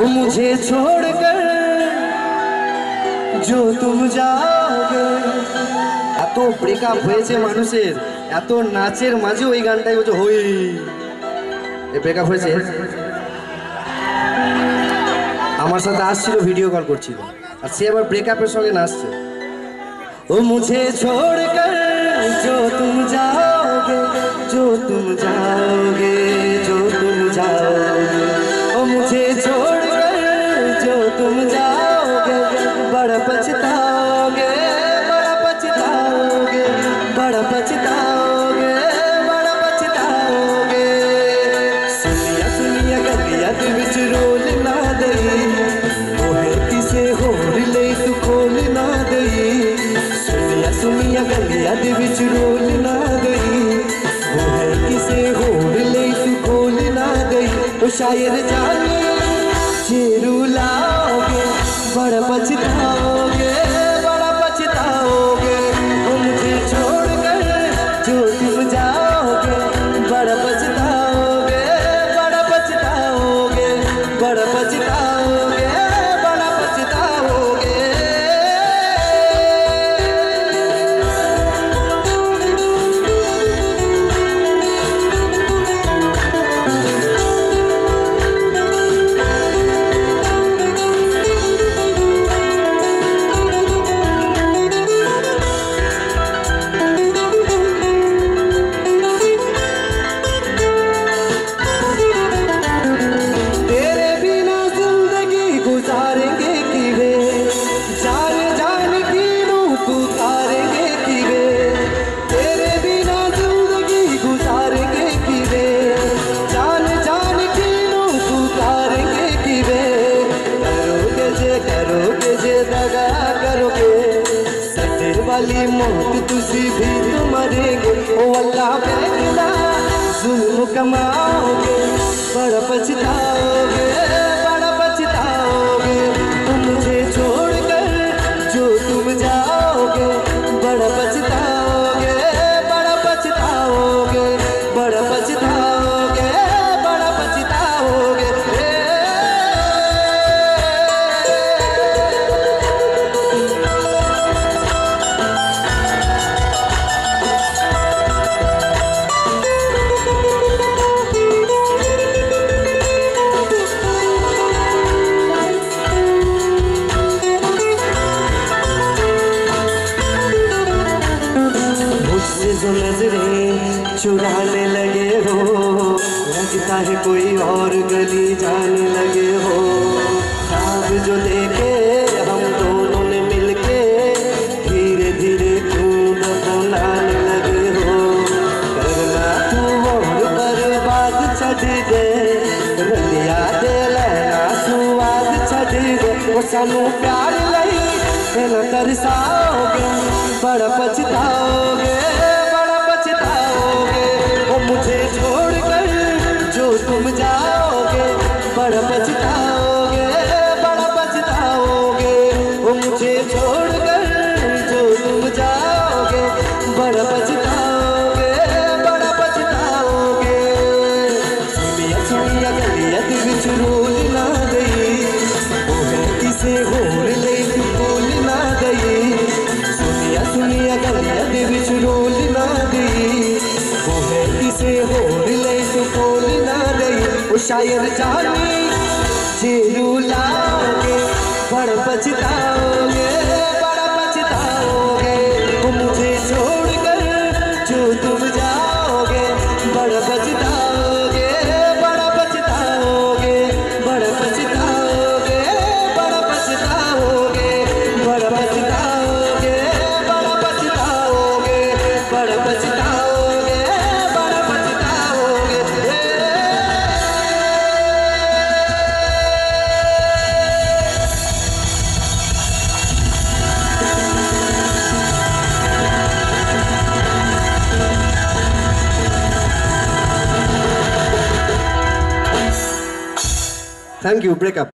ओ मुझे छोड़कर जो तुम जाओगे। এত ব্রেকআপ হয়েছে মানুষের, এত নাচের মাঝে ওই গানটাই বলছে হই এ ব্রেকআপ হয়েছে। আমার সাথে আসছিল, ভিডিও কল করছিল, আর সে আবার ব্রেকআপের সঙ্গে নাচছে। ओ मुझे छोड़कर जो तुम जाओगे, जो तुम जाओगे, जो तुम जाओगे। ओ मुझे छोड़कर जो तुम जाओगे, बड़ा पछताओगे, बड़ा पछताओगे, बड़ा पछताओगे, बड़ा पछताओगे। सुनिया सुनिया गलिया दे विच रोल ना दई, ओहे किसे होर ले तू खोल ना दई। सुनिया गलिया दे विच रोल ना गई, वो है किसे होर ले तू खोल ना गई। ओ शायर जाने जे रुलाओगे, बड़ा पछताओगे, बड़ा पछताओगे। ओ मुझे छोड़कर जो तुम जाओगे, बड़ा पछताओगे, बड़ा पछताओगे, बड़ा पछताओगे, बड़ा पछताओगे। वाली मौत तुझी भी तो मरेंगे। ओ अल्लाह बेगला जुल्म कमाओगे, बड़ा पछताओगे, बड़ा पछताओगे। तुम मुझे छोड़कर जो तुम जाओगे, बड़ा पछताओगे, बड़ा पछताओगे, बड़ा पछताओगे, बड़ा पछताओगे। जो नजरें चुराने लगे हो, लगता है कोई और गली जाने लगे हो। ख्वाब जो देखे हम दोनों ने मिलके, धीरे धीरे क्यों बनाने लगे हो। करना तू और बर्बाद छड़ दे, रलिया दे लेना सुवाद छड़ दे। वो सानू प्यार लई ना तरसाओगे, बड़ा पछताओगे, मुझे छोड़कर जो तुम जाओगे, बड़ा पछताओगे, बड़ा पछताओगे। वो मुझे छोड़कर जो तुम जाओगे, बड़ा पछताओगे, बड़ा पछताओगे। सुनिया सुनिया गलिया दे विच रोल ना गई, वो है किसे होर ले तू खोल ना गई। सुनिया सुनिया गलिया दे विच रोल ना गई, वो है किसे होर ले तू खोल ना गई। वो शायर जाने जे रुलाओगे, बड़ा पछताओगे, बड़ा पछताओगे। वो मुझे छोड़कर जो तुम जाओगे, बड़ा पछताओगे, बड़ा पछताओगे, बड़ा पछताओगे, बड़ा पछताओगे, बड़ा पछताओगे, बड़ा पछताओगे, बड़ा पछताओगे, बड़ा पछताओगे। Thank you. ब्रेकअप।